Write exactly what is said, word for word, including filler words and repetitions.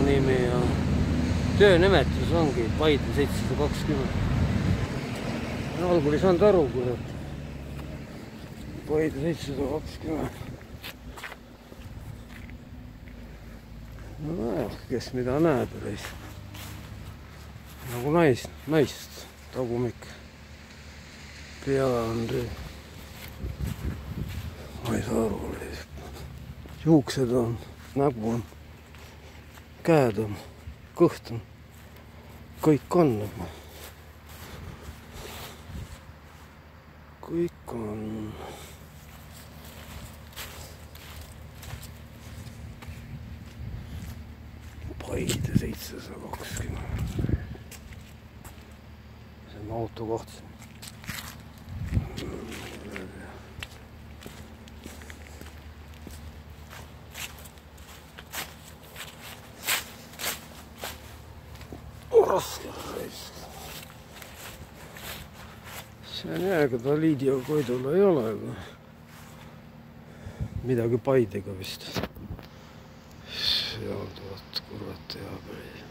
nimi ja töönimetus ongi Paide seitsesada kakskümmend. Algul ei saanud aru, kurat. Paide seitsesada kakskümmend. No jah, kes mida näeb, nagu naist, naist tagumik pea on see. Ma ei saa aru, juuksed on, nägu on, käed on, kõht on, kõik on. Kõik on. Paide seitsesada kakskümmend. See on auto koht. Raske raisk. See on jääga Taliidi ja Koidula ei ole, aga midagi Paidega vist. Seal tuhat kurat teab.